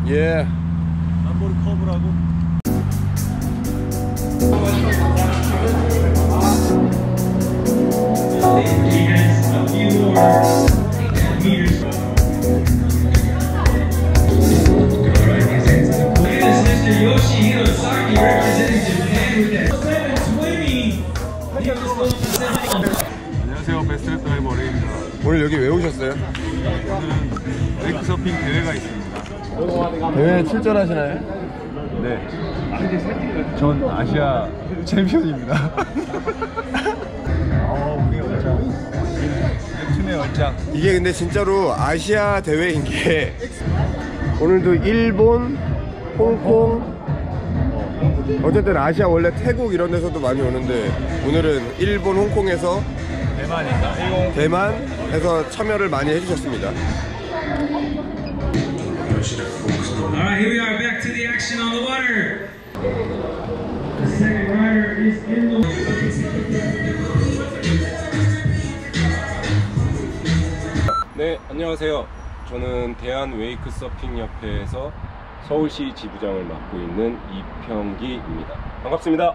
예. 한번 커브라고. 안녕하세요, 베스트 드라이버 어레입니다. 오늘 여기 왜 오셨어요? 오늘은 웨이크 서핑 대회가 있습니다. 대회 출전하시나요? 네, 전 아시아 챔피언입니다. 우리 얼짱, 웹툰의 얼짱. 이게 근데 진짜로 아시아 대회인 게 오늘도 일본, 홍콩, 어쨌든 아시아 원래 태국 이런 데서도 많이 오는데 오늘은 일본, 홍콩에서 대만에서 참여를 많이 해주셨습니다. Alright, here we are back to the action on the water. The second rider is in the 네, 안녕하세요. 저는 대한 웨이크 서핑 협회에서 서울시 지부장을 맡고 있는 이평기입니다. 반갑습니다.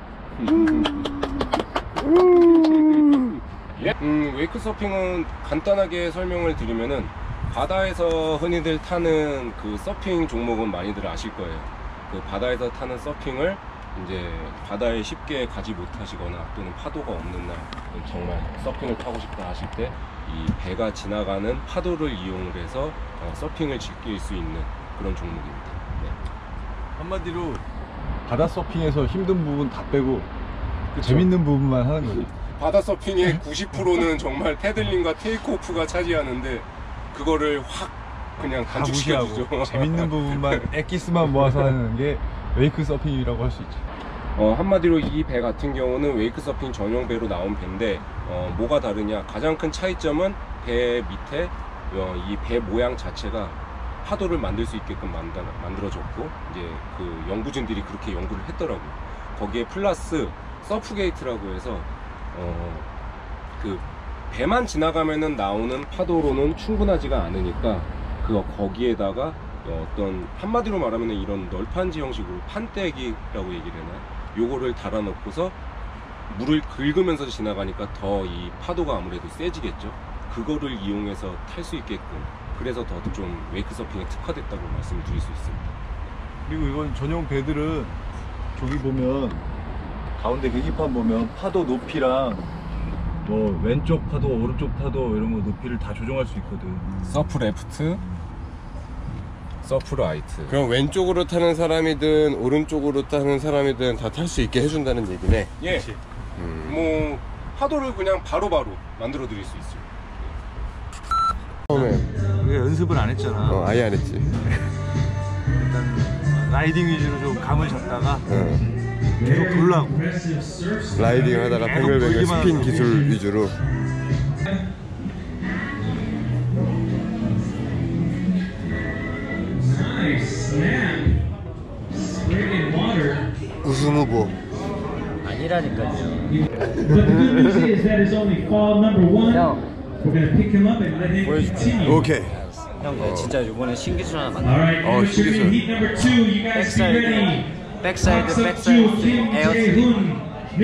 웨이크 서핑은 간단하게 설명을 드리면은 바다에서 흔히들 타는 그 서핑 종목은 많이들 아실 거예요. 그 바다에서 타는 서핑을 이제 바다에 쉽게 가지 못하시거나 또는 파도가 없는 날 정말 서핑을 타고 싶다 하실 때 이 배가 지나가는 파도를 이용을 해서 서핑을 즐길 수 있는 그런 종목입니다. 네. 한마디로 바다 서핑에서 힘든 부분 다 빼고 재밌는 부분만 하는 거죠. 바다 서핑의 90%는 정말 패들링과 테이크오프가 차지하는데 그거를 확 그냥 단축시켜주죠. 재밌는 부분만 엑기스만 모아서 하는 게 웨이크 서핑이라고 할 수 있죠. 한마디로 이 배 같은 경우는 웨이크 서핑 전용 배로 나온 배인데 뭐가 다르냐, 가장 큰 차이점은 배 밑에 이 배 모양 자체가 파도를 만들 수 있게끔 만들어졌고 이제 그 연구진들이 그렇게 연구를 했더라고요. 거기에 플러스 서프 게이트라고 해서 그 배만 지나가면은 나오는 파도로는 충분하지가 않으니까 거기에다가 어떤 한마디로 말하면 이런 널판지 형식으로 판때기라고 얘기를 해나 요거를 달아놓고서 물을 긁으면서 지나가니까 더 이 파도가 아무래도 세지겠죠. 그거를 이용해서 탈 수 있게끔, 그래서 더 좀 웨이크 서핑에 특화됐다고 말씀을 드릴 수 있습니다. 그리고 이건 전용 배들은 저기 보면 가운데 계기판 보면 파도 높이랑 뭐 왼쪽 파도, 오른쪽 파도 이런 거 높이를 다 조정할 수 있거든. 서프 레프트, 서프 라이트. 그럼 왼쪽으로 타는 사람이든 오른쪽으로 타는 사람이든 다 탈 수 있게 해준다는 얘기네. 예. 뭐 파도를 그냥 바로바로 만들어 드릴 수 있어요. 처음에 우리가 연습을 안 했잖아. 아예 안 했지. 일단 라이딩 위주로 좀 감을 잡다가 계속 돌라고. 라이딩 하다가 뱅글뱅글 스핀 기술 위주로. 우승 후보 아니라니까요. 오케이. 형, 진짜 이번에 신기술 하나 만들어. 신기술. 백사이드 에어트리.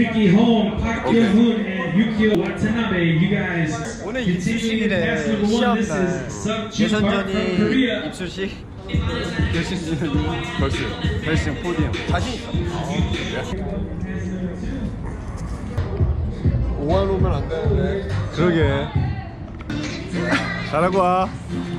오늘 입술식이래. 시험날 예선전이 입술식, 결승 포디움. 자신 있어. 5만 오면 안 되는데. 그러게. 잘하고 와.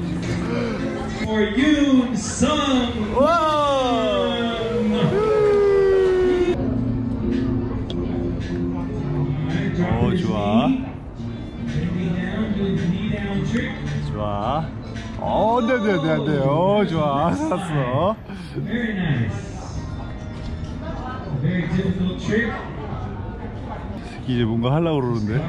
좋아. 좋아. 네네네네. 좋아. 살았어. 이제 뭔가 하려고 그러는데.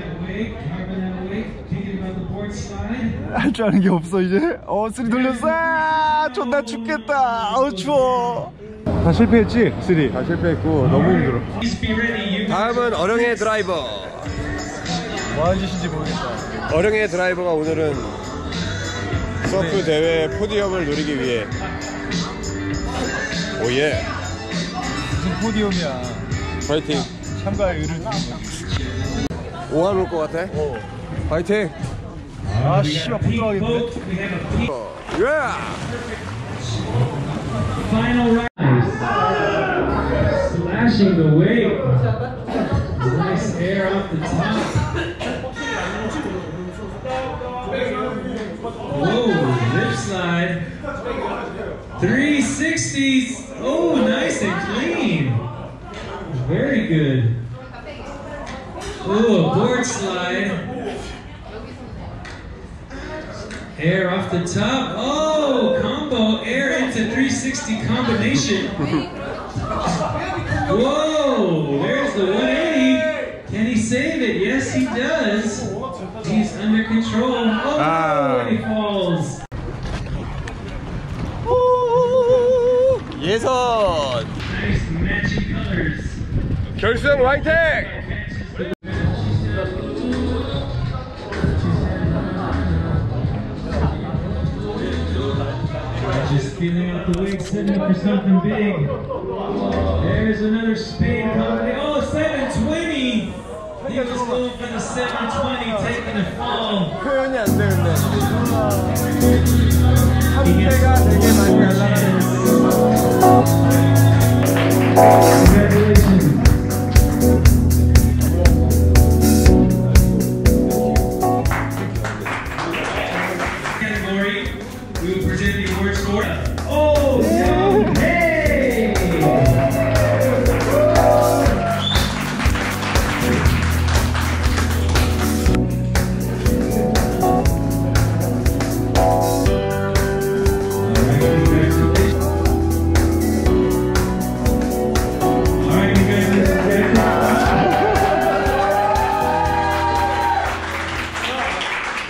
할 줄 아는 게 없어 이제. 쓰리 돌렸어. 존나 춥겠다. 추워. 다 실패했지? 쓰리. 다 실패했고 너무 힘들어. 다음은 어령의 드라이버. 뭐하는 짓인지 모르겠다. 어령의 드라이버가 오늘은 서프 대회 포디움을 노리기 위해 오예. 무슨 포디움이야. 파이팅. 참가의 의를 두는 거지. 오한 올 것 같아? 파이팅. 아 씨발 부끄러워하겠네. 예. Final rise. Slashing the weight. Nice air off the top. Whoa, lip slide. 360s. Oh, nice and clean. Very good. Oh, a board slide. Air off the top. Oh, combo. Air into 360 combination. Whoa, there's the 180. Can he save it? Yes, he does. He's under control. Oh, and he falls. 예선. Nice matching colors. 결승 화이팅. Just feeling out the weight, setting up for something big. There's another spin coming. Oh, 720. He was going for the 720, taking the fall. 표현이 안 되는데. He gets 상태가 되게 많이 날라가는. Congratulations.